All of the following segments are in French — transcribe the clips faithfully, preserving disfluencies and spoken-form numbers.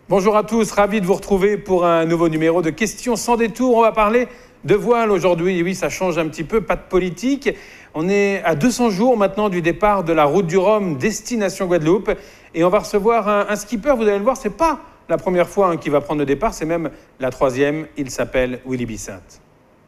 Bonjour à tous, ravi de vous retrouver pour un nouveau numéro de Questions sans détour. On va parler de voile aujourd'hui. Oui, ça change un petit peu, pas de politique. On est à deux cents jours maintenant du départ de la route du Rhum, destination Guadeloupe. Et on va recevoir un, un skipper, vous allez le voir, c'est pas la première fois hein, qu'il va prendre le départ, c'est même la troisième. Il s'appelle Willy Bissinte.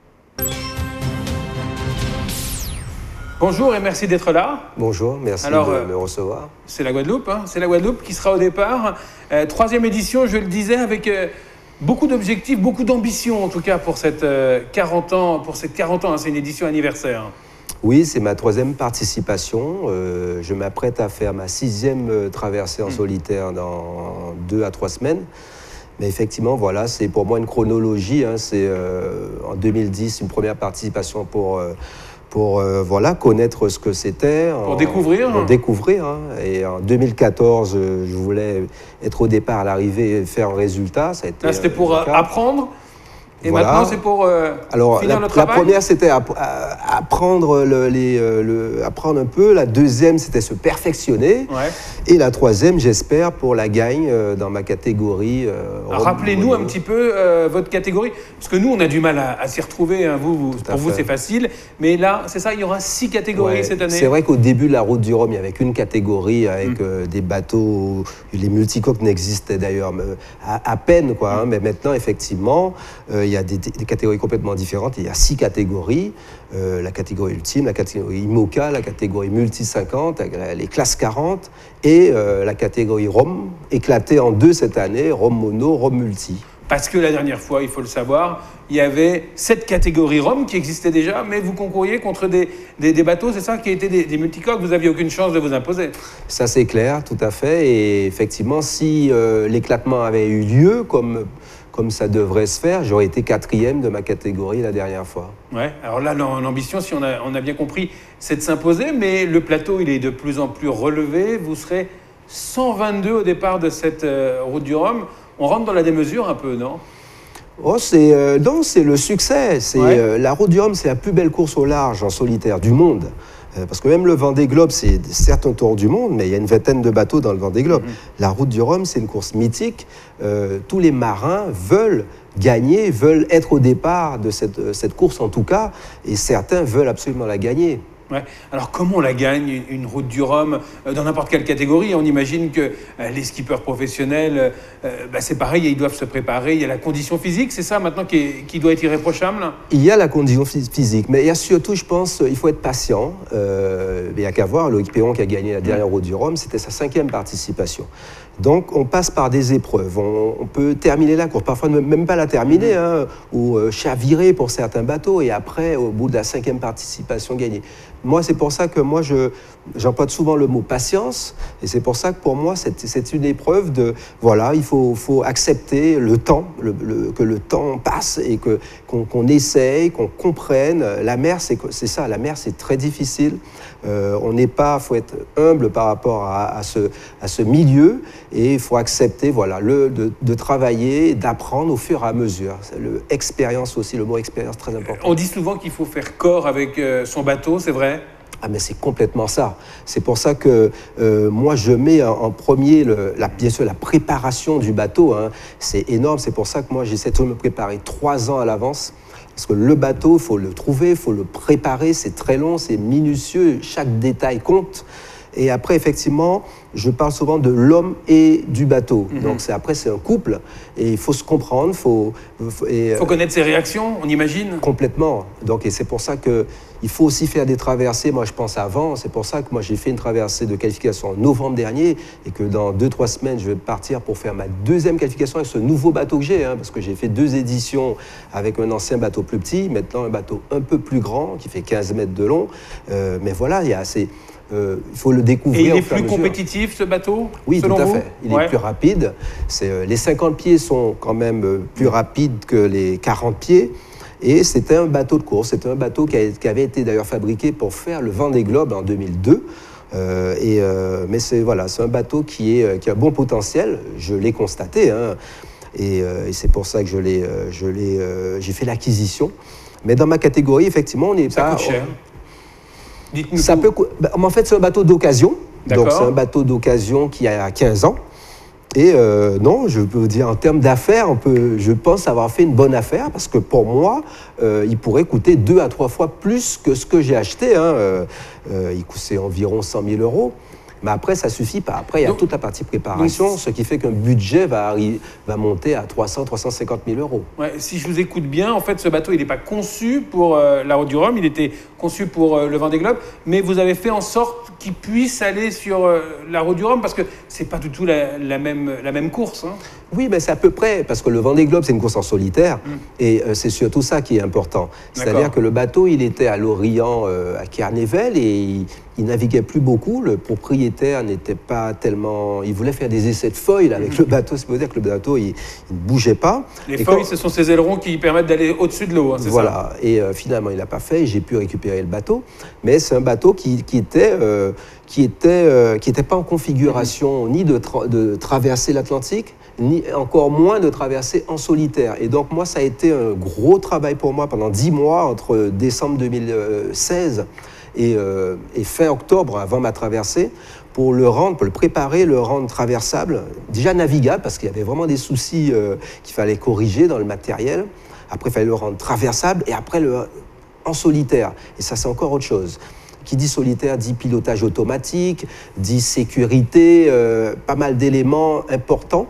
Bonjour et merci d'être là. Bonjour, merci Alors, de euh, me recevoir. C'est la Guadeloupe, hein, c'est la Guadeloupe qui sera au départ. Euh, troisième édition, je le disais, avec euh, beaucoup d'objectifs, beaucoup d'ambition en tout cas pour cette euh, quarante ans, pour cette quarante ans, hein, c'est une édition anniversaire. Oui, c'est ma troisième participation. Euh, je m'apprête à faire ma sixième euh, traversée en mmh. solitaire dans deux à trois semaines. Mais effectivement, voilà, c'est pour moi une chronologie. Hein, c'est euh, en deux mille dix, une première participation pour... Euh, pour euh, voilà, connaître ce que c'était. Pour en, découvrir. Pour découvrir. Hein. Et en deux mille quatorze, euh, je voulais être au départ à l'arrivée et faire un résultat. Ça a été, Là, c'était euh, pour euh, apprendre. Et voilà. maintenant, c'est pour euh, Alors, finir la, le travail. La première, c'était apprendre, le, les, le, apprendre un peu. La deuxième, c'était se perfectionner. Ouais. Et la troisième, j'espère, pour la gagne euh, dans ma catégorie. Euh, Rappelez-nous un petit peu euh, votre catégorie. Parce que nous, on a du mal à, à s'y retrouver. Hein. Vous, vous, pour vous, c'est facile. Mais là, c'est ça, il y aura six catégories ouais. cette année. C'est vrai qu'au début de la route du Rhum, il n'y avait qu'une catégorie avec mmh. euh, des bateaux. Les multicoques n'existaient d'ailleurs à, à peine. Quoi, mmh. hein. Mais maintenant, effectivement, euh, il y a des, des catégories complètement différentes. Il y a six catégories. Euh, la catégorie ultime, la catégorie IMOCA, la catégorie multi cinquante, les classes quarante et euh, la catégorie Rhum, éclatée en deux cette année, Rhum mono, Rhum multi. Parce que la dernière fois, il faut le savoir, il y avait cette catégorie Rhum qui existait déjà, mais vous concouriez contre des, des, des bateaux, c'est ça, qui étaient des, des multicoques, vous n'aviez aucune chance de vous imposer. Ça, c'est clair, tout à fait. Et effectivement, si euh, l'éclatement avait eu lieu, comme... comme ça devrait se faire, j'aurais été quatrième de ma catégorie la dernière fois. Ouais, alors là, l'ambition, si on a, on a bien compris, c'est de s'imposer, mais le plateau, il est de plus en plus relevé. Vous serez cent vingt-deux au départ de cette euh, route du Rhum. On rentre dans la démesure un peu, non ? Oh, c'est euh, non, c'est le succès. C'est ouais. euh, la route du Rhum, c'est la plus belle course au large en solitaire du monde. Parce que même le Vendée Globe, c'est certes un tour du monde, mais il y a une vingtaine de bateaux dans le Vendée Globe. Mmh. La route du Rhum, c'est une course mythique. Euh, tous les marins veulent gagner, veulent être au départ de cette, cette course en tout cas, et certains veulent absolument la gagner. Ouais. Alors comment on la gagne, une route du Rhum, dans n'importe quelle catégorie? On imagine que euh, les skippers professionnels, euh, bah c'est pareil, ils doivent se préparer. Il y a la condition physique, c'est ça maintenant qui, est, qui doit être irréprochable? Il y a la condition physique, mais il y a surtout, je pense, il faut être patient. Euh, il n'y a qu'à voir, Loïc Perron qui a gagné la dernière route du Rhum, c'était sa cinquième participation. Donc, on passe par des épreuves. On, on peut terminer la course, parfois même pas la terminer, hein, ou euh, chavirer pour certains bateaux, et après, au bout de la cinquième participation, gagner. Moi, c'est pour ça que moi, je, j'emploie souvent le mot patience, et c'est pour ça que pour moi, c'est, c'est une épreuve de, voilà, il faut, faut accepter le temps, le, le, que le temps passe, et que, qu'on, qu'on essaye, qu'on comprenne. La mer, c'est, c'est ça, la mer, c'est très difficile. Euh, on n'est pas, il faut être humble par rapport à, à, ce, à ce milieu, et il faut accepter, voilà, le, de, de travailler, d'apprendre au fur et à mesure. C'est le, expérience aussi, le mot expérience, très important. On dit souvent qu'il faut faire corps avec euh, son bateau, c'est vrai ? Ah mais c'est complètement ça. C'est pour ça que euh, moi je mets en, en premier le, la, bien sûr la préparation du bateau. Hein. C'est énorme. C'est pour ça que moi j'essaie de me préparer trois ans à l'avance. Parce que le bateau, il faut le trouver, il faut le préparer. C'est très long, c'est minutieux. Chaque détail compte. Et après, effectivement, je parle souvent de l'homme et du bateau. Mmh. Donc c'est, après, c'est un couple. Et il faut se comprendre. Il faut, faut, et, faut connaître ses réactions, on imagine. Complètement. Donc, et c'est pour ça qu'il faut aussi faire des traversées. Moi, je pense avant. C'est pour ça que moi, j'ai fait une traversée de qualification en novembre dernier. Et que dans deux, trois semaines, je vais partir pour faire ma deuxième qualification avec ce nouveau bateau que j'ai. Hein, parce que j'ai fait deux éditions avec un ancien bateau plus petit. Maintenant, un bateau un peu plus grand qui fait quinze mètres de long. Euh, mais voilà, il y a assez... Euh, il faut le découvrir. Et il est plus compétitif, ce bateau? Oui, tout à vous fait. Il ouais. est plus rapide. C'est, euh, les cinquante pieds sont quand même euh, plus rapides que les quarante pieds. Et c'était un bateau de course. C'était un bateau qui, a, qui avait été d'ailleurs fabriqué pour faire le Vendée Globe en deux mille deux. Euh, et, euh, mais c'est, voilà, c'est un bateau qui, est, qui a un bon potentiel. Je l'ai constaté. Hein, et, euh, et c'est pour ça que je l'ai, euh, je l'ai, euh, j'ai fait l'acquisition. Mais dans ma catégorie, effectivement, on n'est pas... Ça coûte cher. Dites-nous ça peut, ben, en fait, c'est un bateau d'occasion. Donc, c'est un bateau d'occasion qui a quinze ans. Et euh, non, je peux vous dire, en termes d'affaires, on peut, je pense avoir fait une bonne affaire parce que pour moi, euh, il pourrait coûter deux à trois fois plus que ce que j'ai acheté. Hein. Euh, euh, il coûtait environ cent mille euros. Mais après, ça ne suffit pas. Après, il y a donc, toute la partie préparation, donc, ce qui fait qu'un budget va, va monter à trois cents à trois cent cinquante mille euros. Ouais, si je vous écoute bien, en fait, ce bateau, il n'est pas conçu pour euh, la Route du Rhum, il était conçu pour euh, le Vendée Globe, mais vous avez fait en sorte qu'il puisse aller sur euh, la Route du Rhum, parce que ce n'est pas du tout la, la, même, la même course. Hein. Oui, mais c'est à peu près, parce que le Vendée Globe, c'est une course en solitaire, mmh. et euh, c'est surtout ça qui est important. C'est-à-dire que le bateau, il était à Lorient, euh, à Carnével, et il, il naviguait plus beaucoup. Le propriétaire n'était pas tellement... Il voulait faire des essais de foil avec mmh. le bateau. C'est pour dire que le bateau, il, il ne bougeait pas. Les et foils, quand... ce sont ces ailerons qui permettent d'aller au-dessus de l'eau, hein, c'est voilà. ça? Et euh, finalement, il n'a pas fait, et j'ai pu récupérer le bateau. Mais c'est un bateau qui, qui était... Euh, qui était, euh, qui n'était pas en configuration mmh. ni de, tra de traverser l'Atlantique, ni encore moins de traverser en solitaire. Et donc moi, ça a été un gros travail pour moi pendant dix mois, entre décembre deux mille seize et, euh, et fin octobre, avant ma traversée, pour le rendre, pour le préparer, le rendre traversable, déjà navigable, parce qu'il y avait vraiment des soucis euh, qu'il fallait corriger dans le matériel. Après, il fallait le rendre traversable, et après, le, en solitaire. Et ça, c'est encore autre chose. Qui dit solitaire dit pilotage automatique, dit sécurité, euh, pas mal d'éléments importants.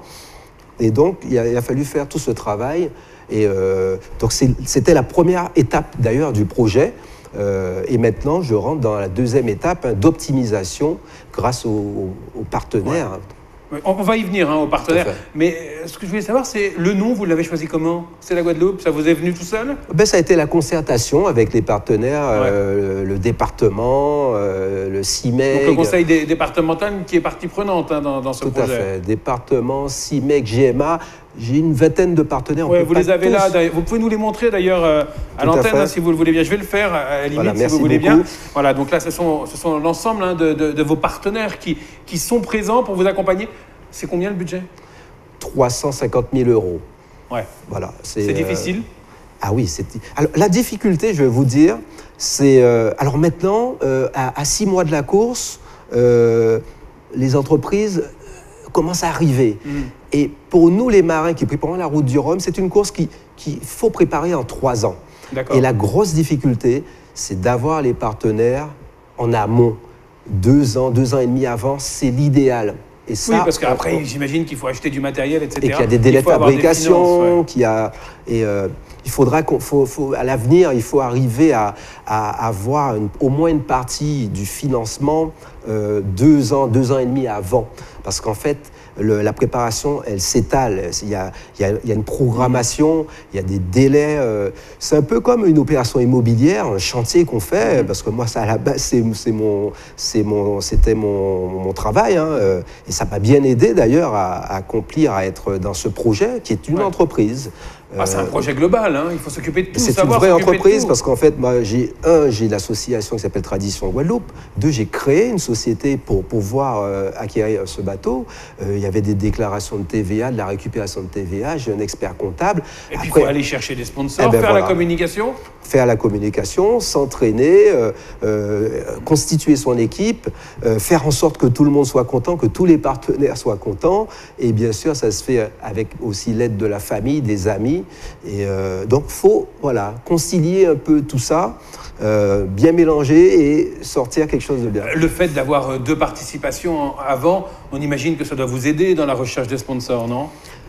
Et donc, il a, il a fallu faire tout ce travail. Et euh, donc, c'était la première étape, d'ailleurs, du projet. Euh, et maintenant, je rentre dans la deuxième étape hein, d'optimisation grâce aux, aux partenaires. Ouais. On va y venir, hein, aux partenaires. Mais ce que je voulais savoir, c'est le nom, vous l'avez choisi comment? C'est la Guadeloupe? Ça vous est venu tout seul? Ben, ça a été la concertation avec les partenaires, ouais. euh, le département, euh, le C I M E G. Donc le conseil dé départemental qui est partie prenante hein, dans, dans ce tout projet. Tout à fait. Département, C I M E G, G M A. J'ai une vingtaine de partenaires. Ouais, vous les avez tous. Là. Vous pouvez nous les montrer d'ailleurs euh, à l'antenne hein, si vous le voulez bien. Je vais le faire à la limite voilà, si vous voulez beaucoup. bien. Voilà, donc là, ce sont, ce sont l'ensemble hein, de, de, de vos partenaires qui, qui sont présents pour vous accompagner. C'est combien le budget? trois cent cinquante mille euros. Ouais. Voilà. C'est euh... difficile? Ah oui, c'est... Alors, la difficulté, je vais vous dire, c'est... Euh... Alors maintenant, euh, à, à six mois de la course, euh, les entreprises commencent à arriver. Mmh. Et pour nous, les marins qui préparons la Route du Rhum, c'est une course qu'il qui faut préparer en trois ans. Et la grosse difficulté, c'est d'avoir les partenaires en amont. Deux ans, deux ans et demi avant, c'est l'idéal. Et ça, oui, parce qu'après, j'imagine qu'il faut acheter du matériel, et cetera. Et qu'il y a des délais de fabrication, ouais. qu'il y a... Et euh, il faudra qu'on... Faut, faut, à l'avenir, il faut arriver à, à avoir une, au moins une partie du financement euh, deux ans, deux ans et demi avant. Parce qu'en fait, le, la préparation, elle s'étale. Il y a, il y a, il y a une programmation, il y a des délais. Euh, c'est un peu comme une opération immobilière, un chantier qu'on fait, parce que moi, ça, à la base, c'est, c'est mon, c'est mon, c'était mon, mon travail. Hein, euh, et ça m'a bien aidé, d'ailleurs, à, à accomplir, à être dans ce projet, qui est une ouais. entreprise. Ah, c'est un projet global, hein. Il faut s'occuper de tout. C'est une vraie entreprise parce qu'en fait, moi, j'ai un, j'ai l'association qui s'appelle Tradition Guadeloupe. Deux, j'ai créé une société pour pouvoir euh, acquérir ce bateau. Euh, il y avait des déclarations de T V A, de la récupération de T V A. J'ai un expert comptable. Et puis, il faut aller chercher des sponsors, eh ben, faire voilà. la communication. Faire la communication, s'entraîner, euh, euh, constituer son équipe, euh, faire en sorte que tout le monde soit content, que tous les partenaires soient contents. Et bien sûr, ça se fait avec aussi l'aide de la famille, des amis. Et euh, donc, il faut voilà, concilier un peu tout ça, euh, bien mélanger et sortir quelque chose de bien. Le fait d'avoir deux participations avant, on imagine que ça doit vous aider dans la recherche des sponsors, non ?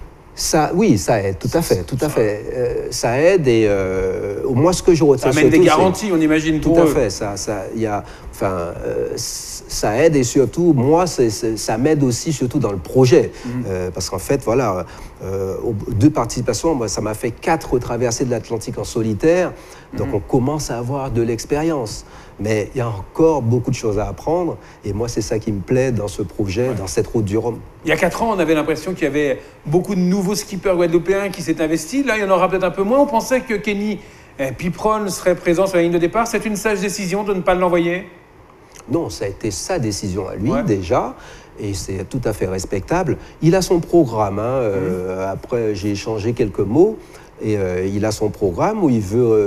Ça, oui, ça aide, tout à fait, tout à fait. Euh, ça aide et euh, au moins ce que je retiens. Ça amène des garanties, on imagine, pour eux. Tout à eux. fait, ça, ça, y a, enfin, euh, ça aide et surtout, moi, c'est, c'est, ça m'aide aussi, surtout dans le projet. Mmh. Euh, parce qu'en fait, voilà, euh, deux participations, moi, ça m'a fait quatre traversées de l'Atlantique en solitaire. Donc, mmh. on commence à avoir de l'expérience. Mais il y a encore beaucoup de choses à apprendre. Et moi, c'est ça qui me plaît dans ce projet, ouais. dans cette Route du Rhum. Il y a quatre ans, on avait l'impression qu'il y avait beaucoup de nouveaux skippers guadeloupéens qui s'étaient investis. Là, il y en aura peut-être un peu moins. On pensait que Kenny Piprol serait présent sur la ligne de départ. C'est une sage décision de ne pas l'envoyer ? Non, ça a été sa décision à lui, ouais. déjà. Et c'est tout à fait respectable. Il a son programme. Hein. Euh, mmh. Après, j'ai échangé quelques mots. Et euh, il a son programme où il veut... Euh,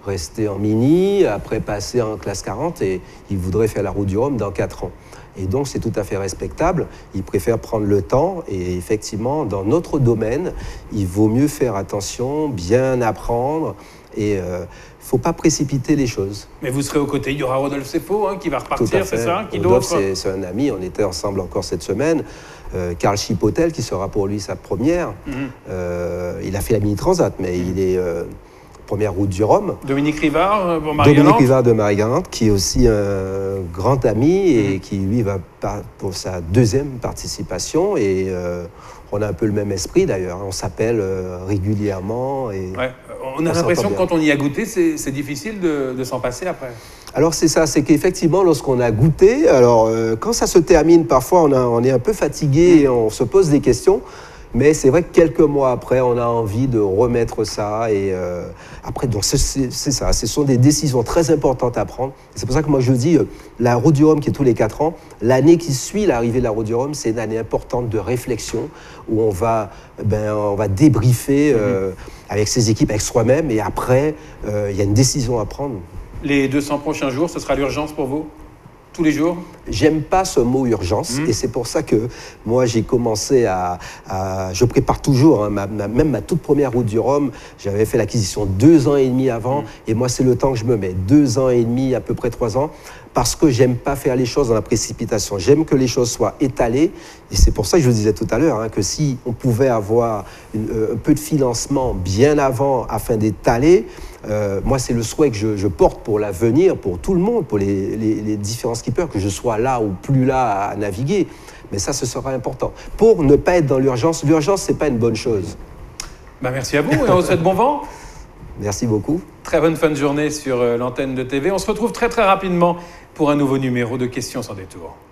rester en mini, après passer en classe quarante et il voudrait faire la route du Rhum dans quatre ans. Et donc, c'est tout à fait respectable. Il préfère prendre le temps. Et effectivement, dans notre domaine, il vaut mieux faire attention, bien apprendre. Et il euh, ne faut pas précipiter les choses. Mais vous serez aux côtés. Il y aura Rodolphe Seffo hein, qui va repartir, c'est ça qui Rodolphe, c'est un ami. On était ensemble encore cette semaine. Euh, Karl Chipotel, qui sera pour lui sa première. Mm-hmm. euh, il a fait la Mini Transat, mais mm-hmm. il est... Euh, première route du Rhum. Dominique Rivard pour Marie-Galante. Dominique Rivard de Marie-Galante, qui est aussi un grand ami et mmh. qui, lui, va pour sa deuxième participation. Et euh, on a un peu le même esprit, d'ailleurs. On s'appelle euh, régulièrement. Et ouais. On a on l'impression que quand on y a goûté, c'est difficile de, de s'en passer après. Alors, c'est ça. C'est qu'effectivement, lorsqu'on a goûté, alors, euh, quand ça se termine, parfois, on, a, on est un peu fatigué mmh. et on se pose des questions. Mais c'est vrai que quelques mois après, on a envie de remettre ça. Et euh, après, donc c'est ça. Ce sont des décisions très importantes à prendre. C'est pour ça que moi, je dis, euh, la route du Rhum qui est tous les quatre ans, l'année qui suit l'arrivée de la route du Rhum, c'est une année importante de réflexion où on va, ben, on va débriefer euh, mmh. avec ses équipes, avec soi-même. Et après, euh, il y a une décision à prendre. Les deux cents prochains jours, ce sera l'urgence pour vous ? Tous les jours? J'aime pas ce mot urgence mmh. et c'est pour ça que moi j'ai commencé à, à... Je prépare toujours, hein, ma, ma, même ma toute première route du Rhum, j'avais fait l'acquisition deux ans et demi avant mmh. et moi c'est le temps que je me mets, deux ans et demi, à peu près trois ans, parce que j'aime pas faire les choses dans la précipitation. J'aime que les choses soient étalées et c'est pour ça que je vous disais tout à l'heure hein, que si on pouvait avoir une, un peu de financement bien avant afin d'étaler, Euh, moi, c'est le souhait que je, je porte pour l'avenir, pour tout le monde, pour les, les, les différents skippers, que je sois là ou plus là à naviguer. Mais ça, ce sera important. Pour ne pas être dans l'urgence, l'urgence, ce n'est pas une bonne chose. Bah, merci à vous et on vous souhaite bon vent. Merci beaucoup. Très bonne fin de journée sur l'antenne de T V. On se retrouve très très rapidement pour un nouveau numéro de Questions sans détour.